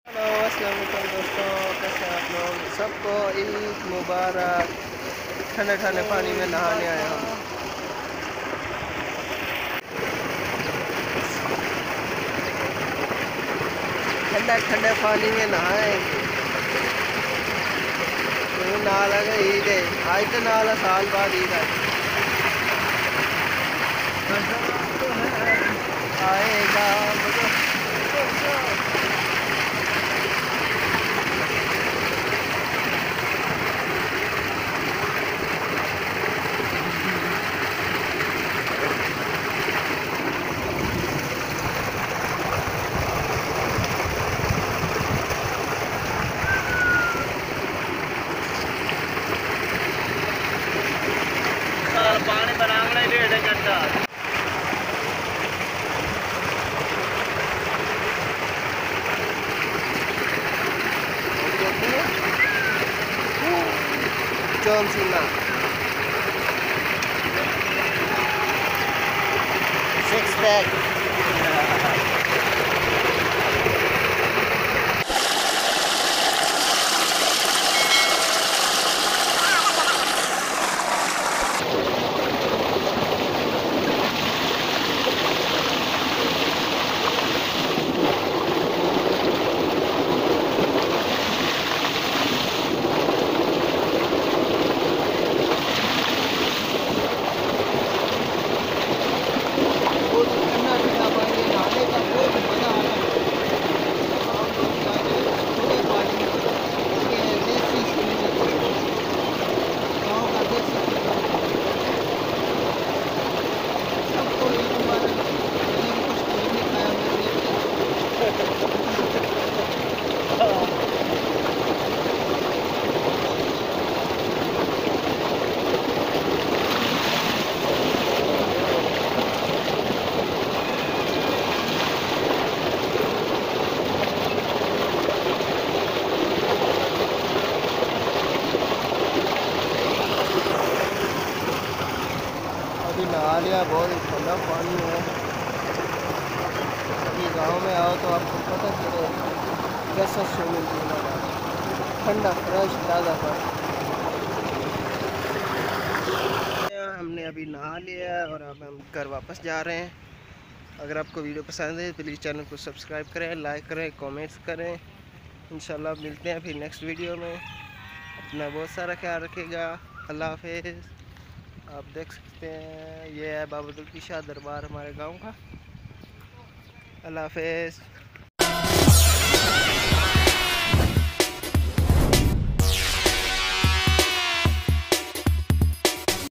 Hello अस्सलाम वालेकुम दोस्तों, कैसे आप लोग? सबको ईद मुबारक। ठंडे ठंडे पानी में नहाने आए हम। ठंडे ठंडे पानी में नहाएंगे क्योंकि नाला का ईद है आज, तो नाला साल बाद ईद आएगा। पानी बनाना ही डेढ़ घंटा। John Cena 6 pack. अभी नहा लिया, बहुत ही ठंडा पानी है। अभी गांव में आओ तो आपको पता चले कैसा स्विमिंग पूल है, ठंडा फ्रेश ताज़ा पानी। हमने अभी नहा लिया है और अब हम घर वापस जा रहे हैं। अगर आपको वीडियो पसंद है प्लीज़ चैनल को सब्सक्राइब करें, लाइक करें, कमेंट्स करें। इंशाल्लाह मिलते हैं फिर नेक्स्ट वीडियो में। अपना बहुत सारा ख्याल रखिएगा। अल्लाह हाफिज़। आप देख सकते हैं ये है बाबा दुल की शाह दरबार हमारे गांव का। अल्लाह हाफिज़।